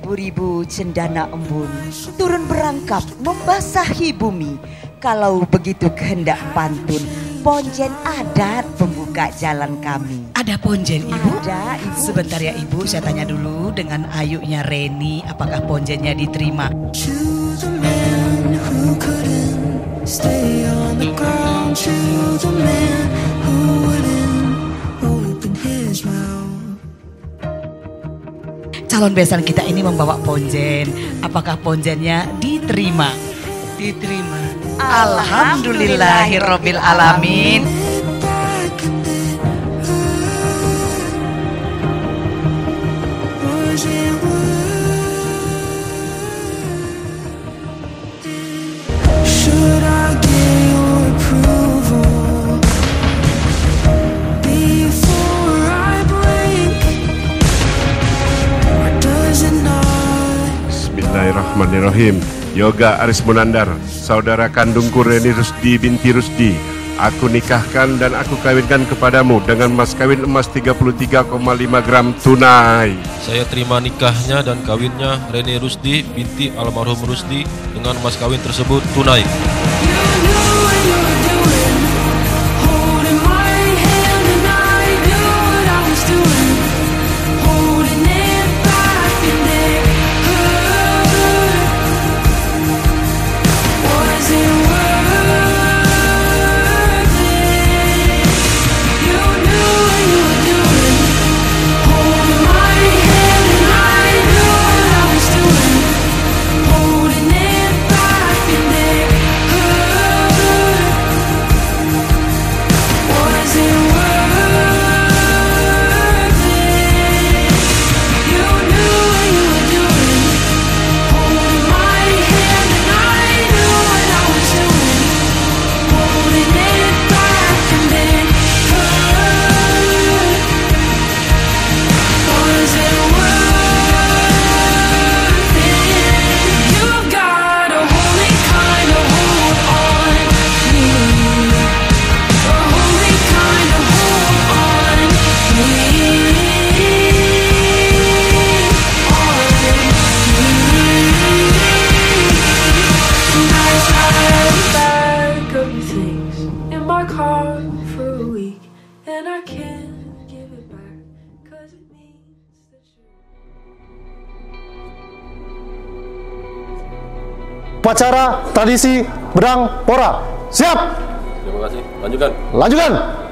beribu-ribu cendana embun turun berangkap membasahi bumi. Kalau begitu kehendak pantun, ponjen adat pembuka jalan kami. Ada ponjen, Ibu? Ada, Ibu. Sebentar ya, Ibu, saya tanya dulu dengan ayunya Reni, apakah ponjennya diterima? Calon besan kita ini membawa ponjen. Apakah ponjennya diterima? Diterima. Alhamdulillahirabbil alamin. Bismillahirrahmanirrahim. Yoga Aris Munandar, saudara kandungku Reni Rusdi binti Rusdi, aku nikahkan dan aku kawinkan kepadamu dengan mas kawin emas 33,5 gram tunai. Saya terima nikahnya dan kawinnya Reni Rusdi binti almarhum Rusdi dengan mas kawin tersebut tunai. Upacara tradisi Bedang Pora. Siap. Terima kasih. Lanjutkan. Lanjutkan.